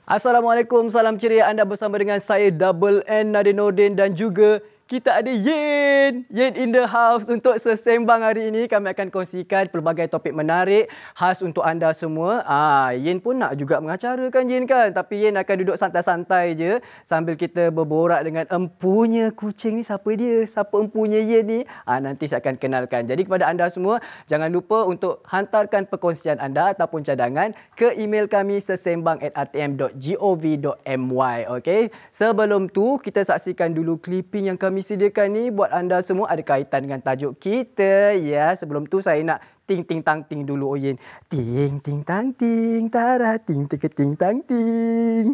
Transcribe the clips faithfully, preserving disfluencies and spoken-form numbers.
Assalamualaikum, salam ceria. Anda bersama dengan saya Double N Nadin Nordin dan juga kita ada Yin. Yin in the house. Untuk sesembang hari ini kami akan kongsikan pelbagai topik menarik khas untuk anda semua. Ah, Yin pun nak juga mengacara kan Yin kan. Tapi Yin akan duduk santai-santai je sambil kita berborak dengan empunya kucing ni. Siapa dia? Siapa empunya Yin ni? Ah, nanti saya akan kenalkan. Jadi kepada anda semua, jangan lupa untuk hantarkan perkongsian anda ataupun cadangan ke email kami sesembang at r t m dot gov dot my. Okey. Sebelum tu kita saksikan dulu clipping yang kami sediakan ni buat anda semua, ada kaitan dengan tajuk kita. Ya, sebelum tu saya nak ting ting tang ting dulu Oyin. Ting ting tang ting tara ting ting ting tang ting.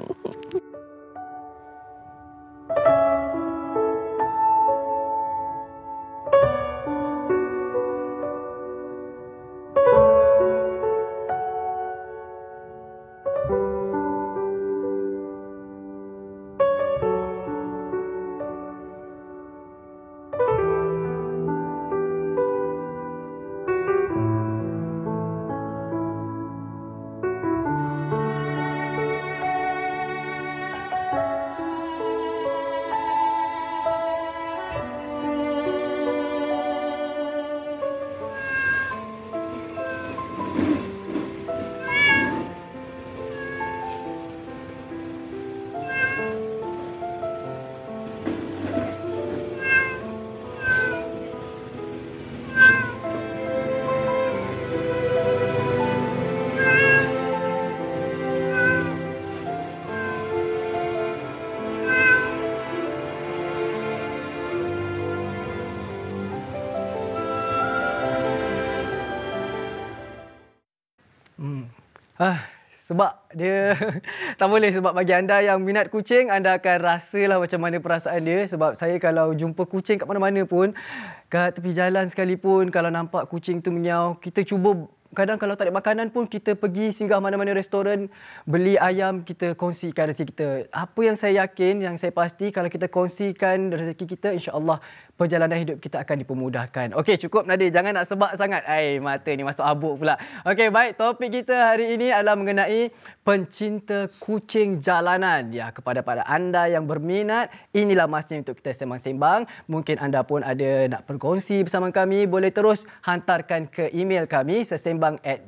Ah, sebab dia tak boleh, sebab bagi anda yang minat kucing, anda akan rasalah macam mana perasaan dia. Sebab saya kalau jumpa kucing kat mana-mana pun, kat tepi jalan sekalipun, kalau nampak kucing tu menyau, kita cuba, kadang kalau tak ada makanan pun kita pergi singgah mana-mana restoran, beli ayam, kita kongsikan rezeki kita. Apa yang saya yakin, yang saya pasti, kalau kita kongsikan rezeki kita, insya-Allah perjalanan hidup kita akan dipermudahkan. Okey, cukup Nadir, jangan nak sebab sangat. Ai, mata ni masuk abuk pula. Okey, baik, topik kita hari ini adalah mengenai pencinta kucing jalanan. Ya, kepada pada anda yang berminat, inilah masanya untuk kita sembang-sembang. Mungkin anda pun ada nak berkongsi bersama kami, boleh terus hantarkan ke email kami sesembang at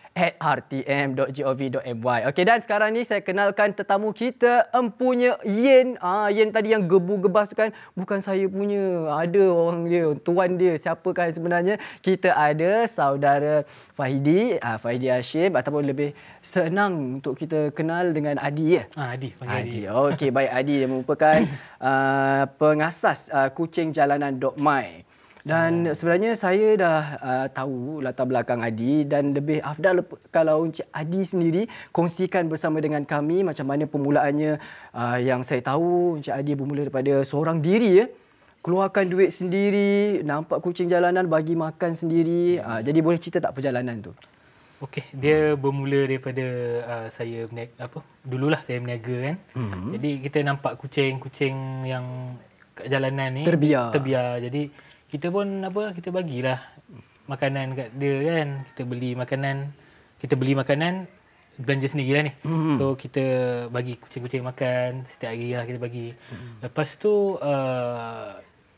r t m dot gov dot my. Okey, dan sekarang ni saya kenalkan tetamu kita, empunya Yin. Ah, Yin tadi yang gebu-gebas tu kan, bukan saya punya. Ada orang dia, tuan dia. Siapakah sebenarnya? Kita ada saudara Fahidi, ah, Fahidi Hashim, ataupun lebih senang untuk kita kenal dengan Adi ya. Ah, Adi, panggil Adi. Adi. Okey, baik, Adi yang merupakan uh, pengasas uh, kucing jalanan dot my. Dan sebenarnya saya dah uh, tahu latar belakang Adi, dan lebih afdal kalau Encik Adi sendiri kongsikan bersama dengan kami macam mana permulaannya. Uh, yang saya tahu Encik Adi bermula daripada seorang diri ya. Keluarkan duit sendiri, nampak kucing jalanan, bagi makan sendiri. Uh, jadi boleh cerita tak perjalanan tu? Okey, dia bermula daripada uh, saya berniaga, apa? Dululah saya berniaga kan. Mm-hmm. Jadi kita nampak kucing-kucing yang kat jalanan ni terbiar. Terbiar. Jadi kita pun apa, kita bagilah makanan kat dia kan. Kita beli makanan, kita beli makanan belanja sendirilah ni. Mm-hmm. So kita bagi kucing-kucing makan setiap hari lah kita bagi. Mm-hmm. Lepas tu uh,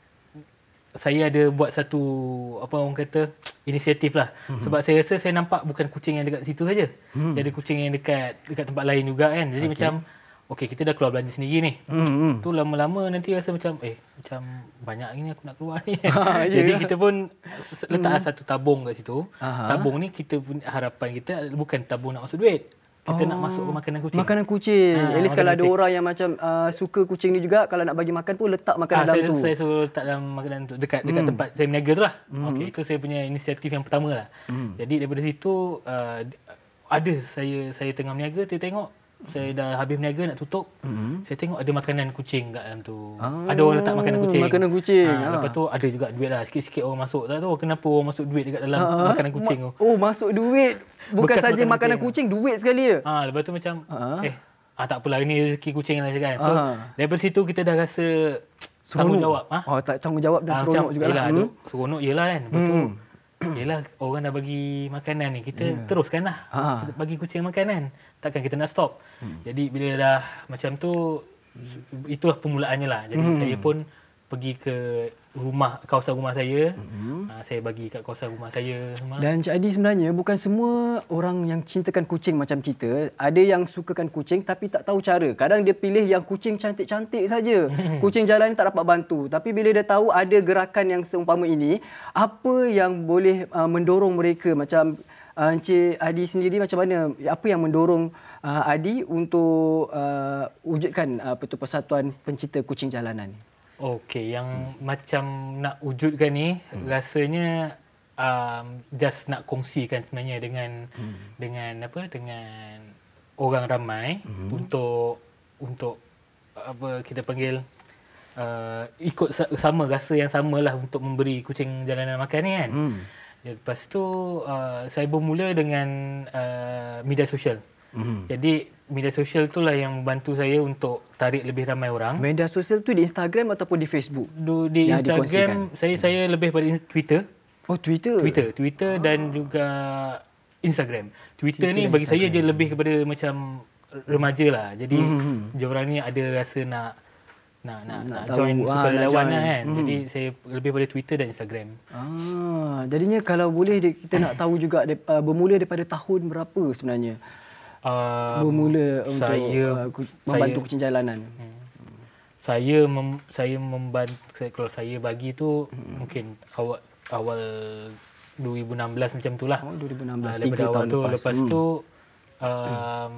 saya ada buat satu, apa orang kata, inisiatif lah. Mm-hmm. Sebab saya rasa saya nampak bukan kucing yang dekat situ saja. Mm-hmm. Dia ada kucing yang dekat dekat tempat lain juga kan. Jadi okay. macam okey, kita dah keluar belanja sendiri ni. Mm-hmm. Tu lama-lama nanti rasa macam eh macam banyak gini aku nak keluar ni. Ha, jadi kita pun letak mm. satu tabung kat situ. Aha. Tabung ni kita pun harapan kita bukan tabung nak masuk duit. Kita oh. nak masuk ke makanan kucing. Makanan kucing. Ha, At least kalau kucing. Ada orang yang macam uh, suka kucing ni juga, kalau nak bagi makan pun letak makanan ha, dalam saya, tu. Saya suruh letak dalam makanan tu dekat dekat mm. tempat saya berniaga tu lah. Mm. Okey, itu saya punya inisiatif yang pertama lah. Mm. Jadi daripada situ uh, ada saya saya tengah berniaga, saya tengok saya dah habis berniaga nak tutup. Mm-hmm. Saya tengok ada makanan kucing kat dalam tu. Ah, ada orang letak makanan kucing. Makanan kucing. Ha, lepas tu ada juga duit lah. Sikit-sikit orang masuk. Tak tahu kenapa orang masuk duit dekat dalam ha, makanan kucing tu. Oh, masuk duit. Bukan saja makanan, makanan kucing, kucing, duit sekali ya. Ha, lepas tu macam ha. eh ah, tak apalah, ini rezeki kucing lah kan. So ha. daripada situ kita dah rasa seronok. Tanggungjawab. Ha? Oh, tak tanggungjawab dan ha, seronok juga lah. Hmm. Seronok yelah kan. Lepas hmm. tu yelah orang dah bagi makanan ni, kita Yeah. teruskanlah Ha. kita bagi kucing makanan. Takkan kita nak stop. Hmm. Jadi bila dah macam tu, itulah permulaannya lah. Jadi Hmm. saya pun pergi ke rumah, kawasan rumah saya. Hmm. Ha, saya bagi kat kawasan rumah saya semua. Dan Cik Adi, sebenarnya bukan semua orang yang cintakan kucing macam kita. Ada yang sukakan kucing tapi tak tahu cara. Kadang dia pilih yang kucing cantik-cantik saja. Kucing jalan ni tak dapat bantu. Tapi bila dia tahu ada gerakan yang seumpama ini, apa yang boleh uh, mendorong mereka? Macam uh, Encik Adi sendiri macam mana? Apa yang mendorong uh, Adi untuk uh, wujudkan uh, apa tu persatuan pencinta kucing jalanan ni? Okey, yang hmm. macam nak wujudkan ni hmm. rasanya um, just nak kongsikan sebenarnya dengan hmm. dengan apa dengan orang ramai hmm. untuk untuk apa kita panggil uh, ikut sama rasa yang samalah untuk memberi kucing jalanan makan ni kan. Hmm. Lepas tu uh, saya bermula dengan uh, media sosial. Hmm. Jadi media sosial itulah yang membantu saya untuk tarik lebih ramai orang. Media sosial tu di Instagram ataupun di Facebook? Du, di yang Instagram saya hmm. saya lebih pada Twitter. Oh, Twitter. Twitter, Twitter ah. dan juga Instagram. Twitter, Twitter ni bagi Instagram. Saya dia lebih kepada macam remaja lah. Jadi hmm. diorang ni ada rasa nak nak nak, nak, nak join sukarelawan lah kan. Hmm. Jadi saya lebih pada Twitter dan Instagram. Ah, jadinya kalau boleh kita nak tahu juga uh, bermula daripada tahun berapa sebenarnya? Um, bermula untuk saya, uh, membantu saya, kucing jalanan. Hmm. Saya mem, saya membantu saya, kalau saya bagi tu hmm. mungkin awal awal dua ribu enam belas macam itulah. Oh, dua ribu enam belas. Uh, daripada awal tu lepas, lepas hmm. tu um, hmm.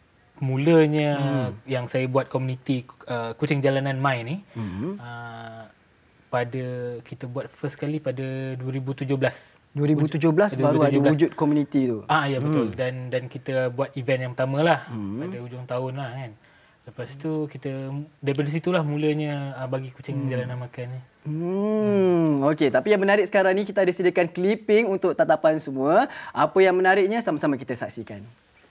mulanya hmm. yang saya buat komuniti uh, kucing jalanan My ni hmm. uh, pada kita buat first kali pada dua ribu tujuh belas. dua ribu tujuh belas baru ada wujud komuniti tu. Ah ya betul. Hmm. Dan dan kita buat event yang pertama lah hmm. pada hujung tahun lah kan. Lepas tu kita daripada situlah mulanya uh, bagi kucing hmm. jalanan makan ni. Hmm, okey, tapi yang menarik sekarang ni kita ada sediakan clipping untuk tatapan semua. Apa yang menariknya sama-sama kita saksikan.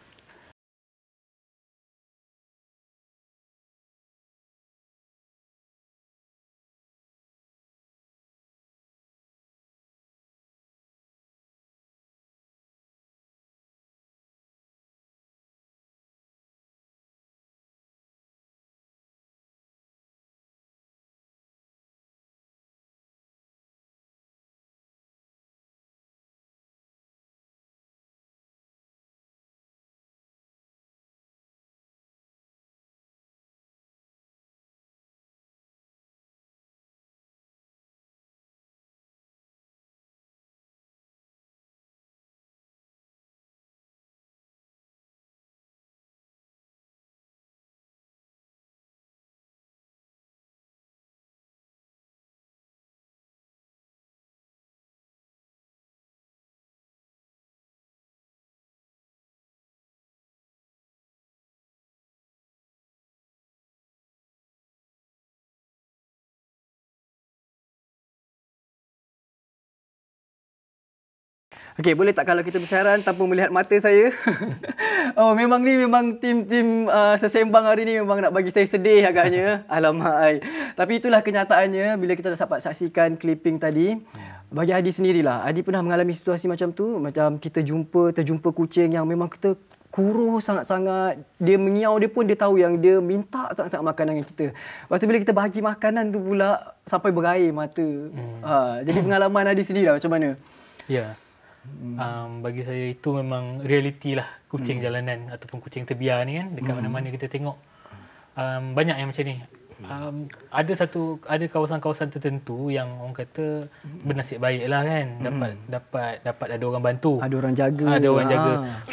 Okey, boleh tak kalau kita bersiaran tanpa melihat mata saya? Oh, memang ni memang tim-tim uh, sesembang hari ni memang nak bagi saya sedih agaknya. Alamak ai. Tapi itulah kenyataannya bila kita dah dapat saksikan clipping tadi. Bagi Adi sendirilah, Adi pernah mengalami situasi macam tu, macam kita jumpa terjumpa kucing yang memang kita kurus sangat-sangat. Dia mengiau dia pun dia tahu yang dia minta sangat-sangat makanan dengan kita. Lepas tu bila kita bagi makanan tu pula sampai berair mata. Hmm. Ha, jadi pengalaman Adi sendirilah macam mana? Ya. Hmm. Um, bagi saya itu memang realiti lah kucing hmm. jalanan ataupun kucing terbiar ni kan, dekat hmm. mana-mana kita tengok um, banyak yang macam ni. Um, ada satu ada kawasan-kawasan tertentu yang orang kata bernasib baik lah kan, dapat hmm. dapat dapat ada orang bantu, ada orang jaga, ada orang jaga.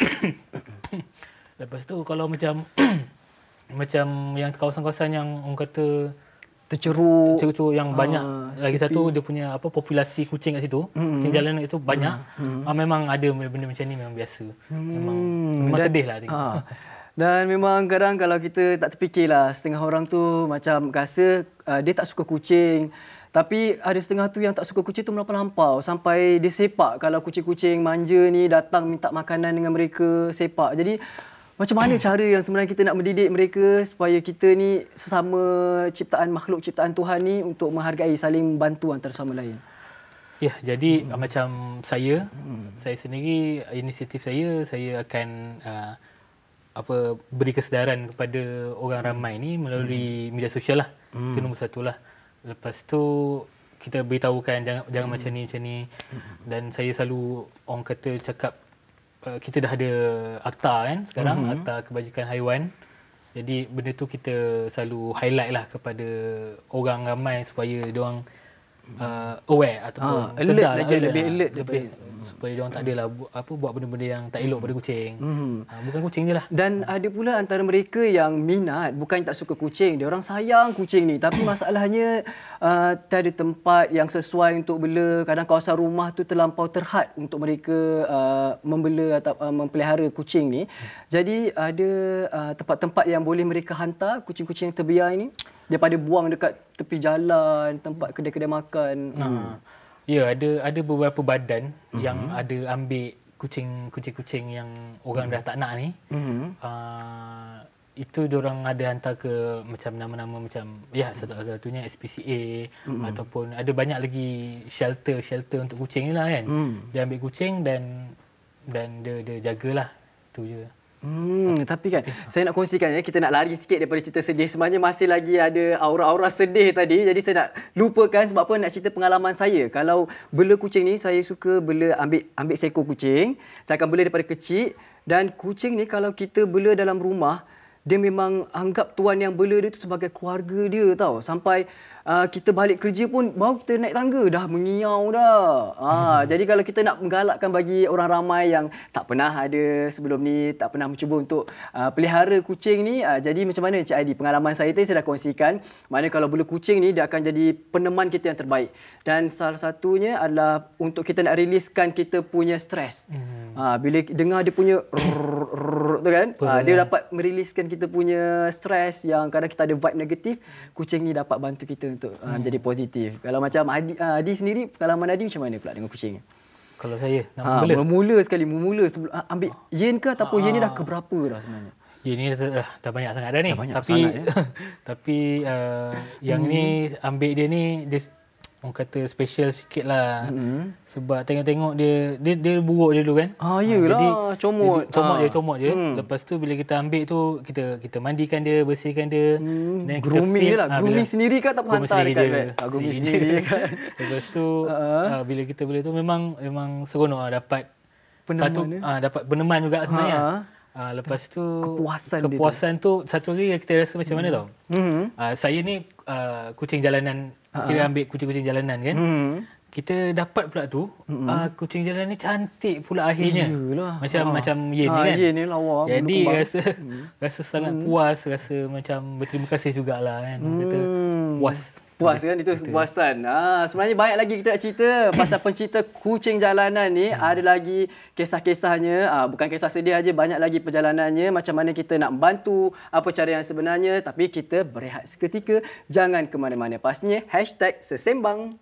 Lepas tu kalau macam macam yang kawasan-kawasan yang orang kata terceruk, terceruk yang banyak uh, lagi sepi. Satu dia punya apa populasi kucing kat situ, mm-hmm. kucing jalanan itu banyak. Mm-hmm. Uh, memang ada benda-benda macam ni memang biasa. Mm. Memang memang dan, sedih lah tengok. Uh, dan memang kadang kalau kita tak terfikirlah, setengah orang tu macam rasa uh, dia tak suka kucing. Tapi ada setengah tu yang tak suka kucing tu melampau-lampau sampai dia sepak kalau kucing-kucing manja ni datang minta makanan dengan mereka, sepak. Jadi macam mana cara yang sebenarnya kita nak mendidik mereka supaya kita ni sesama ciptaan makhluk ciptaan Tuhan ni untuk menghargai, saling membantu antara sama lain? Ya, jadi hmm. macam saya, hmm. saya sendiri, inisiatif saya, saya akan uh, apa beri kesedaran kepada orang ramai ni melalui hmm. media sosial lah. Hmm. Itu nombor satu lah. Lepas tu kita beritahukan jangan jangan hmm. macam ni macam ni. Dan saya selalu orang kata cakap uh, kita dah ada akta kan sekarang, hmm. akta kebajikan haiwan. Jadi benda tu kita selalu highlight lah kepada orang ramai supaya diorang uh, aware ataupun ha, alert sedar lagi, lah, lebih lah, alert lebih supaya diorang tak adalah bu, apa buat benda-benda yang tak elok pada kucing. Hmm. Ha, bukan kucing je lah. Dan ada pula antara mereka yang minat, bukan tak suka kucing, dia orang sayang kucing ni, tapi masalahnya uh, tak ada tempat yang sesuai untuk bela. Kadang kawasan rumah tu terlampau terhad untuk mereka uh, membela atau uh, mempelihara kucing ni. Jadi ada uh, tempat-tempat yang boleh mereka hantar kucing-kucing yang terbiar ini daripada buang dekat tepi jalan, tempat kedai-kedai makan. Ha. Hmm. Ya, ada ada beberapa badan mm-hmm. yang ada ambil kucing-kucing yang orang mm-hmm. dah tak nak ni. Mm-hmm. Uh, itu diorang ada hantar ke macam nama-nama macam ya satu-satunya S P C A mm-hmm. ataupun ada banyak lagi shelter-shelter untuk kucing ni lah kan. Mm. Dia ambil kucing dan dan dia dia jagalah. Itu je. Hmm, tapi kan tapi, saya nak kongsikan ya, kita nak lari sikit daripada cerita sedih. Sebenarnya masih lagi ada aura-aura sedih tadi. Jadi saya nak lupakan sebab apa nak cerita pengalaman saya. Kalau bela kucing ni, saya suka bela ambil ambil seekor kucing. Saya akan bela daripada kecil dan kucing ni kalau kita bela dalam rumah, dia memang anggap tuan yang bela dia tu sebagai keluarga dia tau. Sampai uh, kita balik kerja pun baru kita naik tangga dah mengiau dah. Ha, hmm. Jadi kalau kita nak menggalakkan bagi orang ramai yang tak pernah ada sebelum ni, tak pernah mencuba untuk uh, pelihara kucing ni. Uh, jadi macam mana Cik Aidi? Pengalaman saya tadi saya dah kongsikan. Maknanya kalau bela kucing ni dia akan jadi peneman kita yang terbaik. Dan salah satunya adalah untuk kita nak riliskan kita punya stres. Hmm. Ha, bila dengar dia punya rrr, rrr, tu kan, ha, dia dapat meriliskan kita punya stres yang kadang kita ada vibe negatif. Kucing ni dapat bantu kita untuk hmm. uh, menjadi positif. Kalau macam Adi, uh, Adi sendiri, pengalaman Adi macam mana pula dengan kucing? Kalau saya nak ha, bela, memula sekali, memula sebelum uh, ambil yen ke ataupun yen ni dah keberapa dah sebenarnya? Yen ni dah, dah banyak sangat dah ni. Dah banyak tapi sangat, ya? tapi uh, yang hmm. ni ambil dia ni dia orang kata special sikit lah. Mm-hmm. Sebab tengok-tengok dia, dia dia buruk dia dulu kan. Ah, yelah, jadi, comot. Jadi, comot ah. je, comot je. Hmm. Lepas tu bila kita ambil tu, kita kita mandikan dia, bersihkan dia. Hmm. Dan grooming dia lah. Ha, grooming bila, sendiri kan ataupun hantar dekat vet? Ah, grooming sendiri, sendiri kan. Lepas tu, uh-huh. uh, bila kita beli tu memang memang seronok lah dapat peneman satu, uh, dapat peneman juga sebenarnya. Uh-huh. Uh, lepas tu kepuasan, kepuasan tu satu hari kita rasa macam mana tau. Mm-hmm. Uh, saya ni uh, kucing jalanan, uh-huh. kira ambil kucing-kucing jalanan kan. Mm-hmm. Kita dapat pula tu mm-hmm. uh, kucing jalanan ni cantik pula akhirnya. Iyalah. Macam ha. macam Yen ni kan. Yen ni lawa. Jadi rasa mm. rasa sangat mm. puas, rasa macam berterima kasih jugalah kan. Mm. Kata puas. Puas kan, itu kepuasan. Ha, sebenarnya banyak lagi kita nak cerita pasal pencinta kucing jalanan ni. Hmm. Ada lagi kisah-kisahnya. Ha, bukan kisah sedih aja, banyak lagi perjalanannya. Macam mana kita nak membantu, apa cara yang sebenarnya. Tapi kita berehat seketika. Jangan ke mana-mana. Pastinya hashtag Sesembang.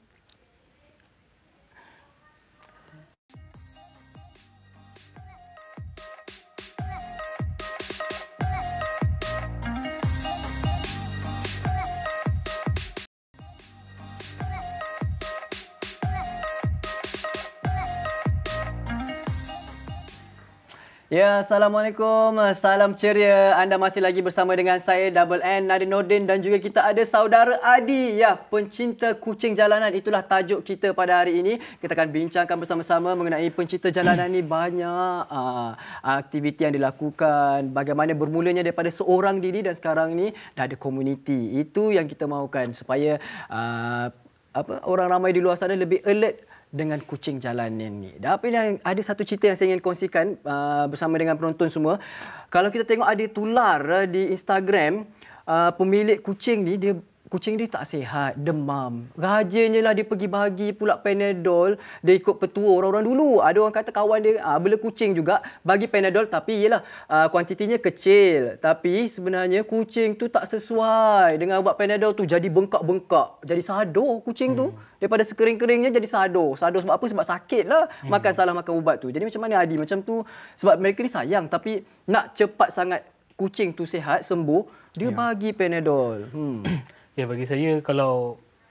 Ya, Assalamualaikum. Salam ceria. Anda masih lagi bersama dengan saya, Double N, Nadine Nordin, dan juga kita ada saudara Adi. Ya, pencinta kucing jalanan. Itulah tajuk kita pada hari ini. Kita akan bincangkan bersama-sama mengenai pencinta jalanan ni. Banyak uh, aktiviti yang dilakukan. Bagaimana bermulanya daripada seorang diri dan sekarang ni dah ada komuniti. Itu yang kita mahukan supaya uh, apa orang ramai di luar sana lebih alert dengan kucing jalanan ni. Tapi ada satu cerita yang saya ingin kongsikan uh, bersama dengan penonton semua. Kalau kita tengok ada tular uh, di Instagram, uh, pemilik kucing ni, dia kucing dia tak sihat, demam. Rajanya lah dia pergi bagi pula Panadol. Dia ikut petua orang-orang dulu. Ada orang kata kawan dia uh, bela kucing juga, bagi Panadol, tapi yelah uh, kuantitinya kecil. Tapi sebenarnya kucing tu tak sesuai dengan ubat Panadol tu. Jadi bengkak-bengkak. Jadi sado kucing hmm. tu. Daripada sekering-keringnya jadi sado. Sado sebab apa? Sebab sakit lah. Hmm. Makan salah makan ubat tu. Jadi macam mana Adi? Macam tu. Sebab mereka ni sayang. Tapi nak cepat sangat kucing tu sihat, sembuh, dia ya. bagi Panadol. Hmm. Ya, bagi saya kalau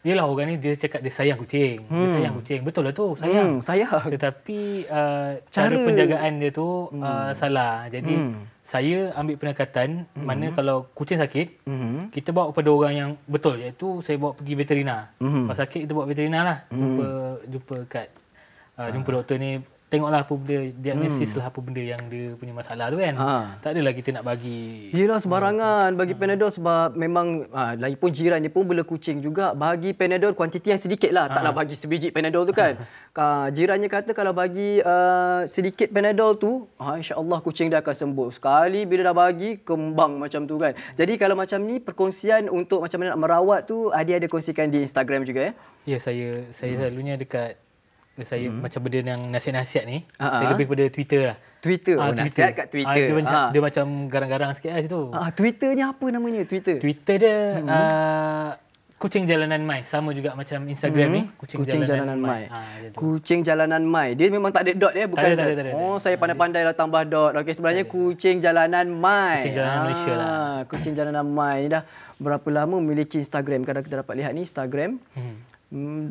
Yelah orang ni dia cakap dia sayang kucing. Hmm. Dia sayang kucing. Betul lah tu, sayang. Hmm, sayang. Tetapi uh, cara, Cara- penjagaan dia tu Hmm. uh, salah. Jadi Hmm. saya ambil pendekatan mana kalau kucing sakit, Hmm. kita bawa kepada orang yang betul, iaitu saya bawa pergi veterina. Hmm. Kalau sakit kita bawa veterina lah. Jumpa jumpa kat uh, jumpa doktor ni, tengoklah apa benda, diagnosis lah apa benda yang dia punya masalah tu kan. Ha. Tak adalah kita nak bagi. Yelah sembarangan bagi Panadol sebab memang ha, lagipun jiran dia pun bela kucing juga, bagi Panadol kuantiti yang sedikit lah, taklah bagi sebiji Panadol tu kan. Ha, jirannya kata kalau bagi uh, sedikit Panadol tu, ha, insya-Allah kucing dia akan sembuh. Sekali bila dah bagi kembang macam tu kan. Jadi kalau macam ni perkongsian untuk macam mana nak merawat tu, Adi ada kongsikan di Instagram juga ya. Ya, saya saya selalunya dekat saya hmm. macam benda yang nasihat-nasihat ni, Ha-ha. saya lebih pada Twitter lah. Twitter, Ah, oh, nasihat kat Twitter. Ah, dia, macam, Ha. dia macam garang-garang sikit lah situ. Ah, Twitternya apa namanya Twitter? Twitter dia hmm. uh, Kucing Jalanan Mai. Sama juga macam Instagram Hmm. ni. Kucing, Kucing Jalanan Mai. Ha, macam tu. Kucing Jalanan Mai. Dia memang tak ada dot ya, bukan. Tak ada, tak ada, tak ada. Oh, saya pandai-pandai lah tambah dot. Okey, sebenarnya Kucing Jalanan Mai. Kucing Jalanan Malaysia lah. Kucing Jalanan Mai ni dah berapa lama memiliki Instagram? Kadang kita dapat lihat ni Instagram. Hmm. Hmm.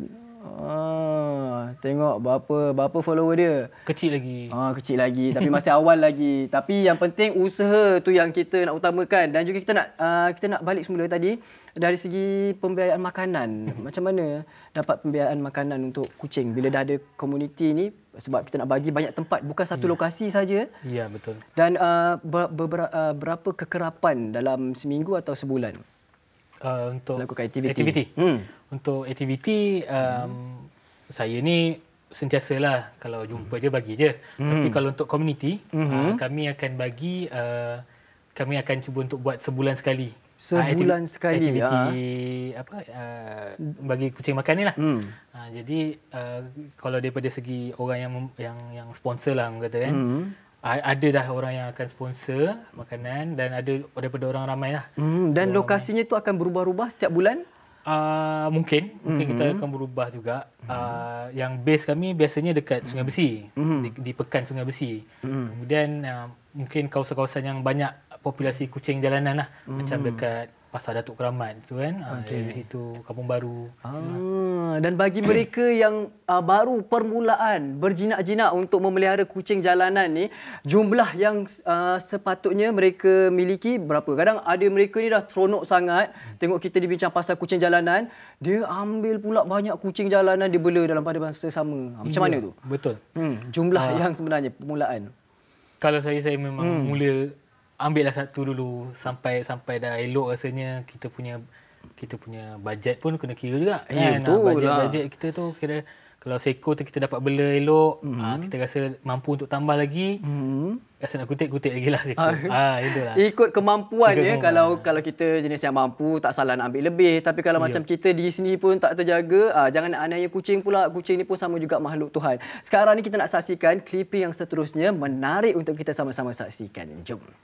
Ah, tengok berapa berapa follower dia. Kecil lagi. Ah, kecil lagi tapi masih awal lagi. Tapi yang penting usaha tu yang kita nak utamakan, dan juga kita nak uh, kita nak balik semula tadi dari segi pembiayaan makanan. Macam mana dapat pembiayaan makanan untuk kucing bila dah ada komuniti ni, sebab kita nak bagi banyak tempat, bukan satu Ya. lokasi saja. Ya, betul. Dan uh, ber, ber, uh, berapa kekerapan dalam seminggu atau sebulan Uh, untuk lakukan aktiviti? aktiviti. Hmm. Untuk aktiviti um, saya ni sentiasalah kalau jumpa je bagi je. Hmm. Tapi kalau untuk komuniti, Mhm. uh, kami akan bagi uh, kami akan cuba untuk buat sebulan sekali. Ah, Sebulan aktivi- sekali, Aktiviti apa uh, bagi kucing makan ni lah. Hmm. Uh, jadi uh, kalau daripada segi orang yang mem- yang yang sponsor lah orang kata kan. Hmm. A- Ada dah orang yang akan sponsor makanan dan ada daripada orang ramai lah. Hmm. Dan lokasinya tu akan berubah-ubah setiap bulan? Uh, mungkin mungkin Mhm. kita akan berubah juga. Uh, yang base kami biasanya dekat Sungai Besi, Mhm. di, di Pekan Sungai Besi. Mhm. Kemudian uh, mungkin kawasan-kawasan yang banyak populasi kucing jalanan lah, Mhm. macam dekat Pasar Datuk Keramat tu kan. Uh, Okey. Dari situ Kampung Baru. Ah, dan bagi mereka yang uh, baru permulaan berjinak-jinak untuk memelihara kucing jalanan ni, jumlah yang uh, sepatutnya mereka miliki berapa? Kadang ada mereka ni dah seronok sangat tengok kita dibincang pasal kucing jalanan, dia ambil pula banyak kucing jalanan dia bela dalam pada masa sama. Ah, Macam Ya, mana tu? Betul. Hmm, jumlah Ah. yang sebenarnya permulaan. Kalau saya saya memang Hmm. mula ambillah satu dulu sampai sampai dah elok rasanya, kita punya kita punya bajet pun kena kira juga Ya, kan. betul bajet lah. bajet kita tu kira kalau seekor tu kita dapat bela elok, Mhm. ah, kita rasa mampu untuk tambah lagi, Hmm. rasa nak kutip-kutip lagi lah seekor. Ah. Ah, itulah. Ikut kemampuan Ikut ya. kemampuan. Kalau kalau kita jenis yang mampu, tak salah nak ambil lebih. Tapi kalau Ya. macam kita di sini pun tak terjaga, ah, jangan nak aniaya kucing pula. Kucing ni pun sama juga makhluk Tuhan. Sekarang ni kita nak saksikan clipping yang seterusnya, menarik untuk kita sama-sama saksikan. Jom.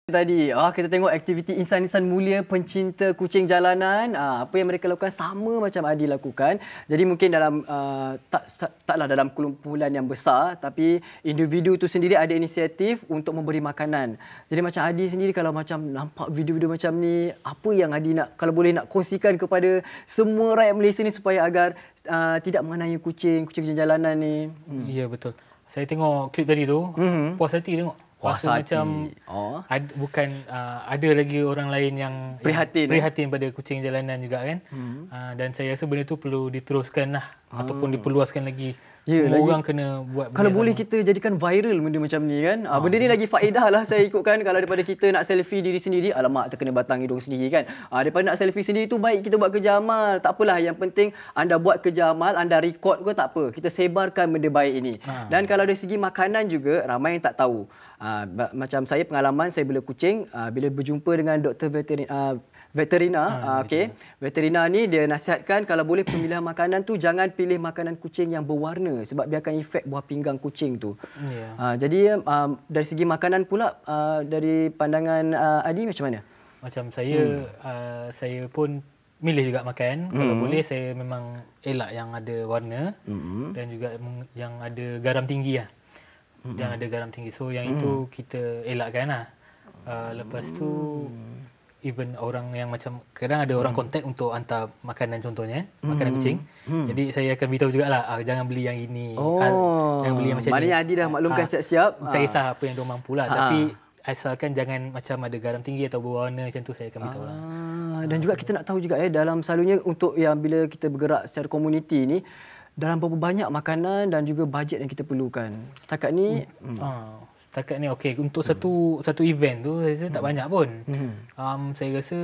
Tadi ah kita tengok aktiviti insan-insan mulia pencinta kucing jalanan, ah, apa yang mereka lakukan sama macam Adi lakukan. Jadi mungkin dalam uh, tak taklah dalam kumpulan yang besar, tapi individu tu sendiri ada inisiatif untuk memberi makanan. Jadi macam Adi sendiri kalau macam nampak video-video macam ni, apa yang Adi nak kalau boleh nak kongsikan kepada semua rakyat Malaysia ni supaya agar uh, tidak mengenai kucing, kucing-kucing jalanan ni. Hmm. Ya betul. Saya tengok klip tadi tu, mm-hmm. puas hati tengok. Rasa macam oh. ad, bukan uh, ada lagi orang lain yang prihatin, yang prihatin eh? pada kucing jalanan juga kan. Hmm. Uh, dan saya rasa benda tu perlu diteruskan lah ah. ataupun diperluaskan lagi. Ya, semua lagi, orang kena buat kalau boleh sama. Kita jadikan viral benda macam ni kan. Ah. Benda ni lagi faedah lah saya ikutkan. Kalau daripada kita nak selfie diri sendiri, alamak terkena batang hidung sendiri kan. Ah, daripada nak selfie sendiri tu baik kita buat kerja amal. Tak apalah, yang penting anda buat kerja amal, anda record ke tak apa. Kita sebarkan benda baik ini. Ah. Dan kalau dari segi makanan juga ramai yang tak tahu. Uh, macam saya pengalaman saya bela kucing, uh, bila berjumpa dengan doktor veterin, uh, veterina, ha, uh, okey. Veterina ni dia nasihatkan kalau boleh pemilihan makanan tu jangan pilih makanan kucing yang berwarna sebab dia akan efek buah pinggang kucing tu. Yeah. Uh, jadi uh, dari segi makanan pula uh, dari pandangan uh, Adi macam mana? Macam saya hmm. uh, saya pun milih juga makan. Hmm. Kalau boleh saya memang elak yang ada warna hmm. dan juga yang ada garam tinggi lah. Mm-hmm. Yang ada garam tinggi. So yang mm. itu kita elakkan lah. Uh, lepas tu mm. even orang yang macam kadang ada orang kontak mm. untuk hantar makanan contohnya, mm. makanan kucing. Mm. Jadi saya akan beritahu jugalah, ah, jangan beli yang ini. Oh. Ah, jangan beli yang macam Maknanya ni. Adi dah maklumkan ah. siap-siap. Tak kisah apa yang dia mampu lah. Ah. Tapi asalkan jangan macam ada garam tinggi atau berwarna macam tu, saya akan beritahu lah. Ah. Dan juga kita nak tahu juga eh dalam selalunya untuk yang bila kita bergerak secara komuniti ni, dalam berapa banyak makanan dan juga bajet yang kita perlukan. Setakat ni hmm. ah, setakat ni okey untuk hmm. satu satu event tu saya rasa hmm. tak banyak pun. Hmm. Um, saya rasa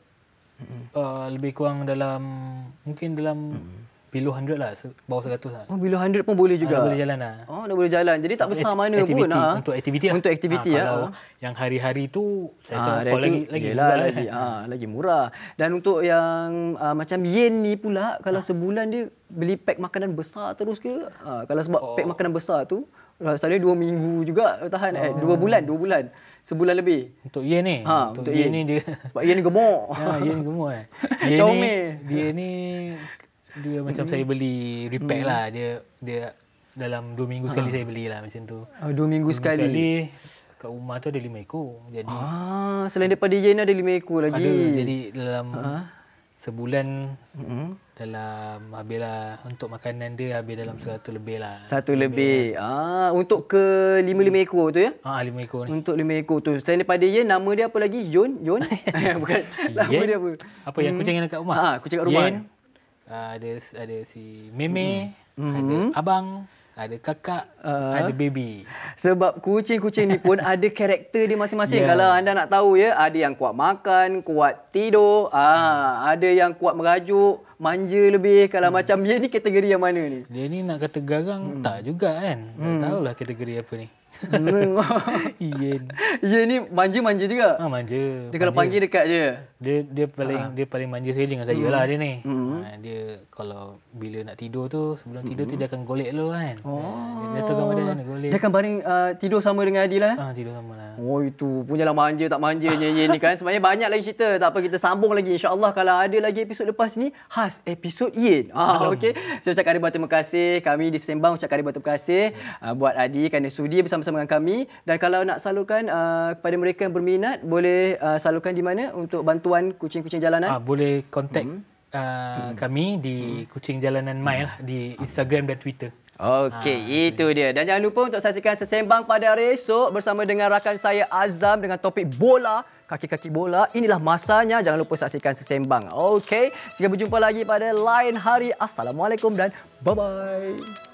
hmm. uh, lebih kurang dalam mungkin dalam hmm. below hundred lah, bawah seratus lah. Oh, below hundred pun boleh juga. Ah, boleh jalan lah. Oh, dah boleh jalan. Jadi tak besar mana activity, pun ha. Untuk aktiviti lah. Untuk aktiviti ha, ya. Kalau yang hari-hari tu saya ha, rasa lagi lagi yelah, murah lagi lah. ah lagi murah. Dan untuk yang uh, macam yen ni pula kalau ha. sebulan dia beli pack makanan besar terus ke? Ha, kalau sebab oh. pack makanan besar tu selalunya dua minggu juga tahan oh. eh dua bulan, dua bulan. Sebulan lebih. Untuk yen ni. Ha, untuk, untuk yen, yen ni dia sebab yen ni gemuk. Ha, yen ni gemuk eh. Yen ni dia ni dia macam mm. saya beli repack mm. lah. Dia dia dalam dua minggu sekali ha. saya belilah macam tu. Oh, dua minggu sekali. sekali. Kat rumah tu ada lima ekor. Jadi ah, selain daripada yen ada lima ekor lagi. Ada. Jadi dalam ha? sebulan mm-hmm. dalam habislah untuk makanan dia habis dalam seratus lebih lah. Satu lebih. lebih. Ah, untuk ke lima lima ekor tu ya? Ah, lima ekor ni. Untuk lima ekor tu. Selain daripada yen, nama dia apa lagi? Yon? Yon? Bukan. Nama yen? dia apa? Apa yang kucing yang dekat rumah? Ah, kucing kat rumah. Yen. Uh, ada ada si Meme, mm-hmm. ada abang, ada kakak, uh, ada baby. Sebab kucing-kucing ni pun ada karakter dia masing-masing. Yeah. Kalau anda nak tahu ya, ada yang kuat makan, kuat tidur, ah, hmm. ada yang kuat merajuk, manja lebih. Kalau hmm. macam dia ni kategori yang mana ni? Dia ni nak kata garang hmm. tak juga kan. Tak hmm. tahulah kategori apa ni. Yen. Yen ni manja-manja juga. Ah, manja. Dia kalau manja. panggil dekat je. Dia dia paling ha. dia paling manja sekali dengan saya hmm. lah dia ni. Hmm. Ha, dia kalau bila nak tidur tu, sebelum tidur hmm. tu dia akan golek dulu kan. Oh. Dia tahu badan dia golek. Dia akan baring uh, tidur sama dengan Adil lah. Ah, tidur sama lah. Oh, itu punyalah manja tak manjanya Yen ni kan. Sebenarnya banyak lagi cerita. Tak apa, kita sambung lagi insya-Allah kalau ada lagi episod lepas ni khas episod Yen. Ah, okey. Saya ucapkan ribuan terima kasih. Kami di Sembang ucapkan ribuan terima kasih uh, buat Adi kerana sudi bersama-sama dengan kami. Dan kalau nak salurkan uh, kepada mereka yang berminat, boleh uh, salurkan di mana untuk bantuan kucing-kucing jalanan? Ah, boleh kontak hmm. uh, hmm. kami di hmm. Kucing Jalanan Mai lah, di Instagram dan Twitter. Okey, ha, itu dia. Dan jangan lupa untuk saksikan Sesembang pada hari esok bersama dengan rakan saya Azam dengan topik bola, kaki-kaki bola. Inilah masanya, jangan lupa saksikan Sesembang. Okey, sehingga berjumpa lagi pada lain hari. Assalamualaikum dan bye-bye.